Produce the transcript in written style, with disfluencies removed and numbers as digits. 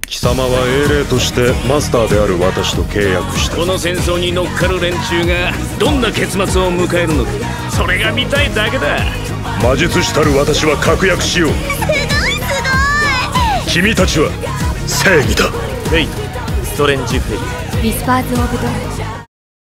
貴様は英霊としてマスターである私と契約した。 この戦争に乗っかる連中がどんな結末を迎えるのか、それが見たいだけだ。 魔術師たる私は確約しよう。 すごい。 君たちは正義だ。 フェイト、ストレンジフェイト。 ウィスパーズ・オブ・ドラゴン。